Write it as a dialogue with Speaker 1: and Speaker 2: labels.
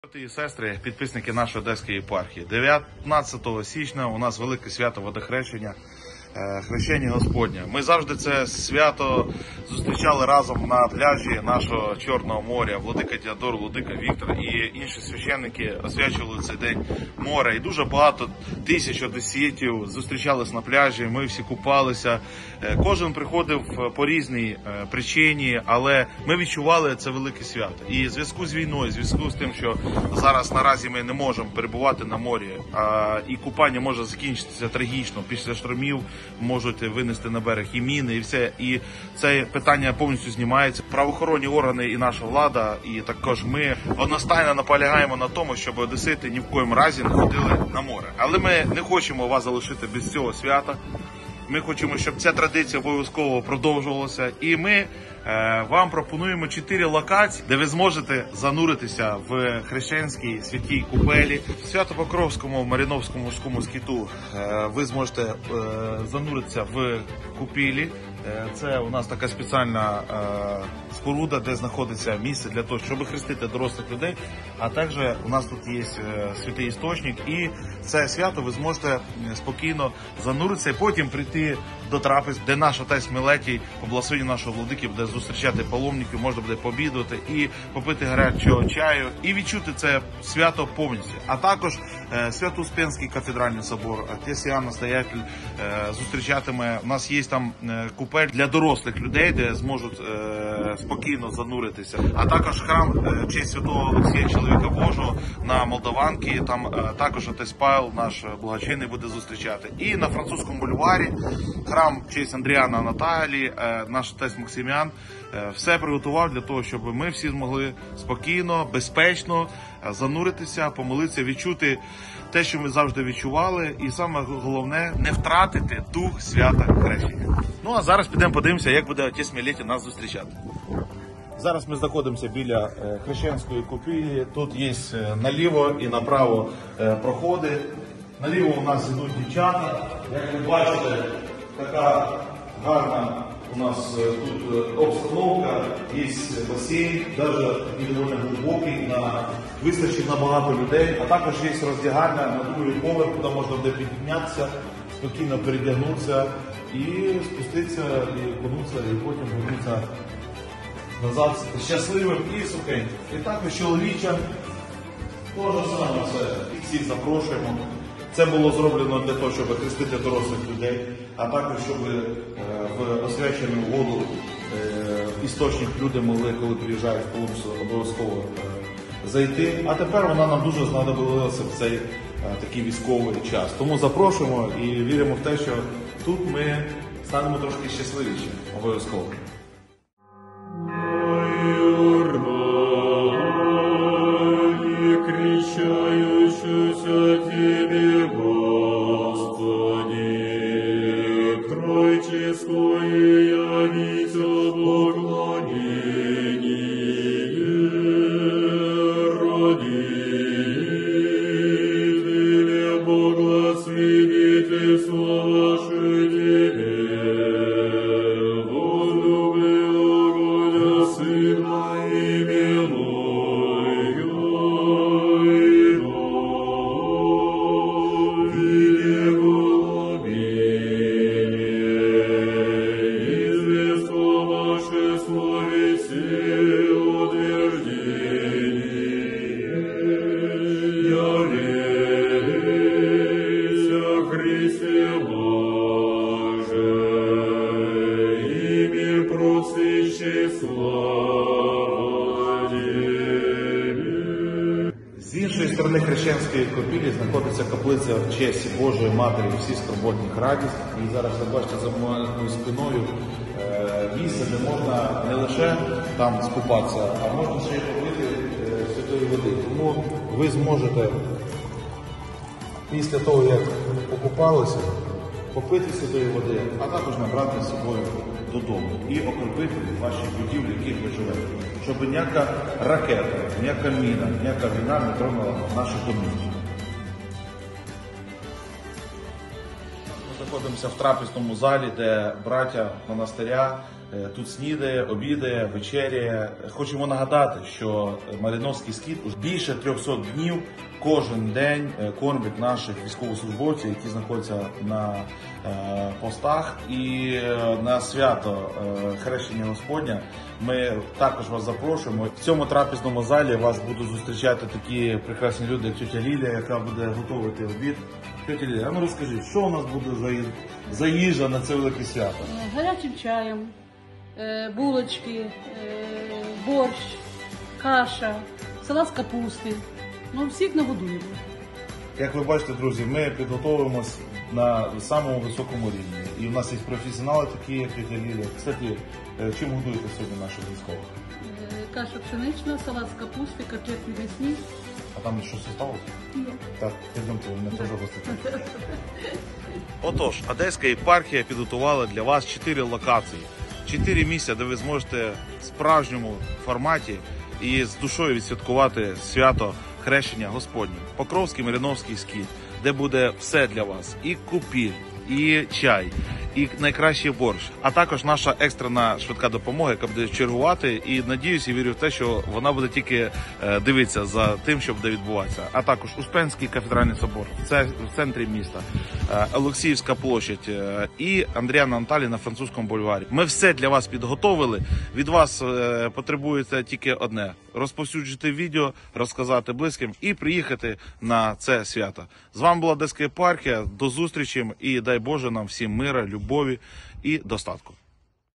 Speaker 1: Брати і сестри, підписники нашої Одеської єпархії, 19 січня у нас велике свято Водохрещення, Хрещення Господнє. Ми завжди це свято зустрічали разом на пляжі нашого Чорного моря. Владика Теодор, владика Віктор і інші священники освячували цей день море. І дуже багато тисяч одеситів зустрічались на пляжі, ми всі купалися. Кожен приходив по різній причині, але ми відчували це велике свято. І в зв'язку з війною, в зв'язку з тим, що зараз наразі ми не можемо перебувати на морі, і купання може закінчитися трагічно, після штормів можуть винести на берег і міни, і все. І це питання повністю знімається. Правоохоронні органи і наша влада, і також ми одностайно наполягаємо на тому, щоб одесити ні в коєму разі не ходили на море. Але ми не хочемо вас залишити без цього свята. Ми хочемо, щоб ця традиція обов'язково продовжувалася. І ми вам пропонуємо 4 локації, де ви зможете зануритися в хрещенській святій купелі. В Свято-Покровському Маріновському морському скиту ви зможете зануритися в купілі. Це у нас така спеціальна споруда, де знаходиться місце для того, щоб хрестити дорослих людей. А також у нас тут є святий істочник, і це свято ви зможете спокійно зануритися і потім прийти до трапез, де наш отець Милетій, по благословенню нашого владики, буде зустрічати паломників, можна буде пообідувати і попити гарячого чаю, і відчути це свято повністю. А також Свято-Успенський кафедральний собор, отець Іоанн Настоятель зустрічатиме. У нас є там купель для дорослих людей, де зможуть спокійно зануритися. А також храм в честь святого Олексія, чоловіка Божого, на Молдаванки. Там також отець Павел, наш благочинний, буде зустрічати. І на Французькому бульварі храм в честь Андріана Наталії, наш отець Максиміан все приготував для того, щоб ми всі змогли спокійно, безпечно зануритися, помолитися, відчути те, що ми завжди відчували, і саме головне – не втратити дух свята Хрещення. Ну а зараз підемо подивимося, як буде отець Милетій нас зустрічати. Зараз ми знаходимося біля хрещенської купілі. Тут є наліво і направо проходи. Наліво у нас йдуть дівчата. Як ви бачите, така гарна у нас тут обстановка, є басейн, навіть такий доволі глибокий, вистачить на багато людей. А також є роздягальня на другий поверх, куди можна буде піднятися, спокійно передягнутися і спуститися, і окунутися, і потім вернутися назад щасливим і сухеньким. І також чоловіча, теж саме все, і всіх запрошуємо. Це було зроблено для того, щоб хрестити дорослих людей, а також, щоб в освячену воду істочник люди могли, коли приїжджають в Полумсу, обов'язково зайти. А тепер вона нам дуже знадобилася в цей такий військовий час. Тому запрошуємо і віримо в те, що тут ми станемо трошки щасливіші, обов'язково. З іншої сторони хрещенської купілі знаходиться каплиця в честь Божої Матері всіх скорботних радість. І зараз ви бачите за моєю спиною місце, де можна не лише там скупатися, а можна ще й попити святої води. Тому ви зможете після того, як покупалися, попити святої води, а також набрати з собою додому і окропити ваші будівлі, в яких ви живете. Щоб ніяка ракета, ніяка міна, ніяка війна не тронула нашу домівку. Ми знаходимося в трапезному залі, де браття монастиря тут снідає, обідає, вечеряє. Хочемо нагадати, що Маріновський скіт більше 300 днів кожен день кормить наших військовослужбовців, які знаходяться на постах. І на свято Хрещення Господня ми також вас запрошуємо. В цьому трапезному залі вас будуть зустрічати такі прекрасні люди, як тетя Лілія, яка буде готувати обід. Тетя Лілія, а ну розкажіть, що у нас буде за їжа на це велике свято?
Speaker 2: Гарячим чаєм, булочки, борщ, каша, салат з капусти. Ну, всіх нагодуємо.
Speaker 1: Як ви бачите, друзі, ми підготовуємось на самому високому рівні. І в нас є професіонали такі, як тетя Лілія. Кстати, чим годуєте сьогодні наших військових?
Speaker 2: Каша пшенична, салат з капусти, котлетки м'ясні.
Speaker 1: А там щось осталось?
Speaker 2: Є.
Speaker 1: Так, підемте, мене теж гостите. Отож, Одеська єпархія підготувала для вас 4 локації. 4 місця, де ви зможете в справжньому форматі і з душою відсвяткувати свято Хрещення Господнє. Покровський Маріновський скіт, де буде все для вас. І купіль, і чай, і найкращий борщ. А також наша екстрена швидка допомога, яка буде чергувати. І надіюся і вірю в те, що вона буде тільки дивитися за тим, що буде відбуватися. А також Успенський кафедральний собор, це в центрі міста, Олексіївська площадь і Андріана Анталі на Французькому бульварі. Ми все для вас підготовили. Від вас потребується тільки одне – розповсюджити відео, розказати близьким і приїхати на це свято. З вами була Одеська єпархія. До зустрічі і дай Боже нам всім мира, любові і достатку.